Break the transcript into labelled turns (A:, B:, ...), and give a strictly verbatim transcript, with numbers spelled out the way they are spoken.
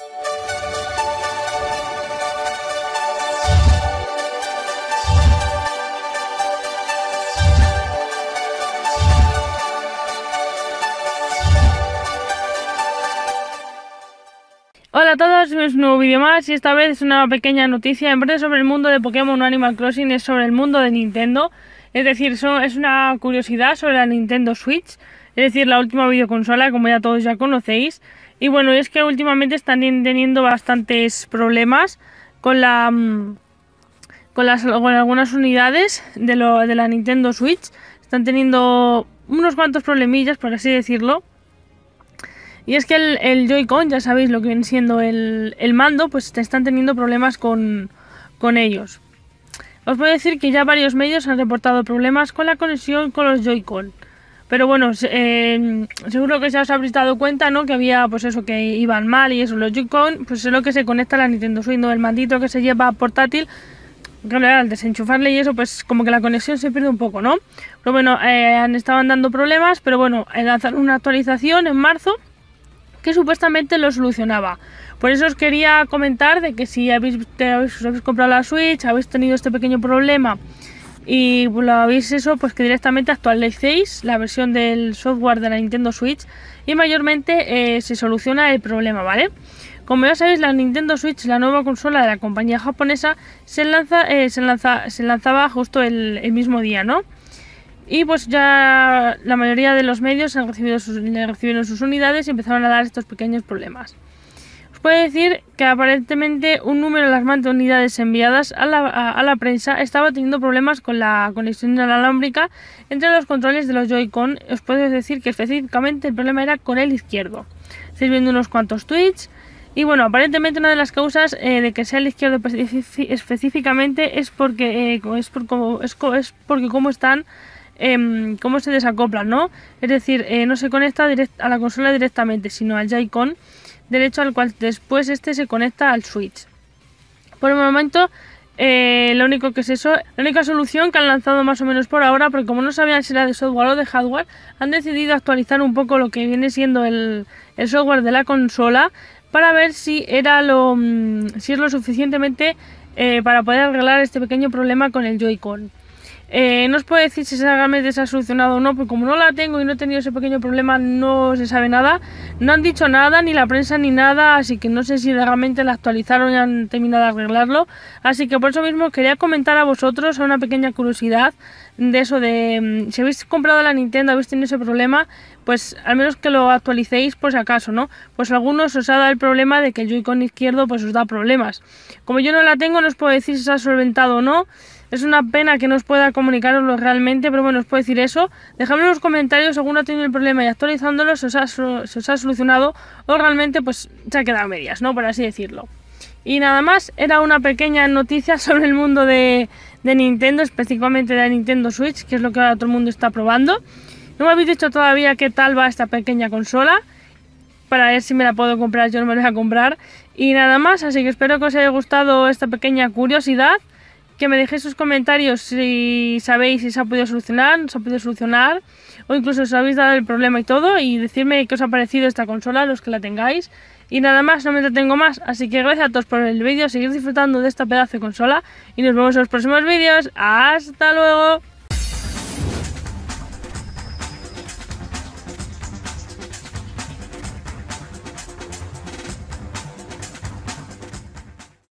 A: Hola a todos, es un nuevo vídeo más y esta vez es una pequeña noticia. En vez de sobre el mundo de Pokémon o Animal Crossing, es sobre el mundo de Nintendo. Es decir, so, es una curiosidad sobre la Nintendo Switch, es decir, la última videoconsola, como ya todos ya conocéis. Y bueno, es que últimamente están teniendo bastantes problemas con la con, las, con algunas unidades de, lo, de la Nintendo Switch. Están teniendo unos cuantos problemillas, por así decirlo. Y es que el, el Joy-Con, ya sabéis lo que viene siendo el, el mando, pues te están teniendo problemas con, con ellos. Os puedo decir que ya varios medios han reportado problemas con la conexión con los Joy-Con. Pero bueno, eh, seguro que ya os habréis dado cuenta, ¿no? Que había, pues eso, que iban mal y eso. Los Joy-Con, pues es lo que se conecta a la Nintendo Switch, ¿no? El mandito que se lleva portátil. Claro, al desenchufarle y eso, pues como que la conexión se pierde un poco, ¿no? Pero bueno, eh, han estaban dando problemas, pero bueno, lanzaron una actualización en marzo que supuestamente lo solucionaba. Por eso os quería comentar de que si habéis, te, os habéis comprado la Switch, habéis tenido este pequeño problema y lo habéis eso, pues que directamente actualicéis la versión del software de la Nintendo Switch y mayormente eh, se soluciona el problema, ¿vale? Como ya sabéis, la Nintendo Switch, la nueva consola de la compañía japonesa, se, lanza, eh, se, lanza, se lanzaba justo el, el mismo día, ¿no? Y pues ya la mayoría de los medios han recibido sus, recibieron sus unidades y empezaron a dar estos pequeños problemas. Os puedo decir que aparentemente un número alarmante de unidades enviadas a la, a, a la prensa estaba teniendo problemas con la conexión inalámbrica entre los controles de los Joy-Con. Os puedo decir que específicamente el problema era con el izquierdo. Estáis viendo unos cuantos tweets. Y bueno, aparentemente una de las causas eh, de que sea el izquierdo específicamente es porque, eh, es, por como, es, es porque cómo están Eh, cómo se desacoplan, ¿no? Es decir, eh, no se conecta a la consola directamente, sino al Joy-Con derecho, al cual después este se conecta al Switch. Por el momento, eh, lo único que es eso, la única solución que han lanzado más o menos por ahora, porque como no sabían si era de software o de hardware, han decidido actualizar un poco lo que viene siendo el, el software de la consola para ver si era lo, si es lo suficientemente eh, para poder arreglar este pequeño problema con el Joy-Con. Eh, no os puedo decir si realmente se ha solucionado o no, porque como no la tengo y no he tenido ese pequeño problema, no se sabe nada. No han dicho nada, ni la prensa ni nada, así que no sé si realmente la actualizaron y han terminado de arreglarlo. Así que por eso mismo quería comentar a vosotros una pequeña curiosidad de eso de si habéis comprado la Nintendo, habéis tenido ese problema, pues al menos que lo actualicéis por si acaso, ¿no? Pues a algunos os ha dado el problema de que el Joy-Con izquierdo pues os da problemas. Como yo no la tengo, no os puedo decir si se ha solventado o no. Es una pena que no os pueda comunicaroslo realmente, pero bueno, os puedo decir eso. Dejadme en los comentarios si alguno ha tenido el problema y actualizándolo se os ha, se os ha solucionado o realmente pues se ha quedado a medias, ¿no? Por así decirlo. Y nada más, era una pequeña noticia sobre el mundo de, de Nintendo, específicamente de la Nintendo Switch, que es lo que ahora todo el mundo está probando. No me habéis dicho todavía qué tal va esta pequeña consola, para ver si me la puedo comprar, yo no me la voy a comprar. Y nada más, así que espero que os haya gustado esta pequeña curiosidad. Que me dejéis sus comentarios si sabéis si se ha podido solucionar, no se ha podido solucionar, o incluso si os habéis dado el problema y todo, y decirme qué os ha parecido esta consola, los que la tengáis. Y nada más, no me entretengo más, así que gracias a todos por el vídeo, seguir disfrutando de esta pedazo de consola, y nos vemos en los próximos vídeos. ¡Hasta luego!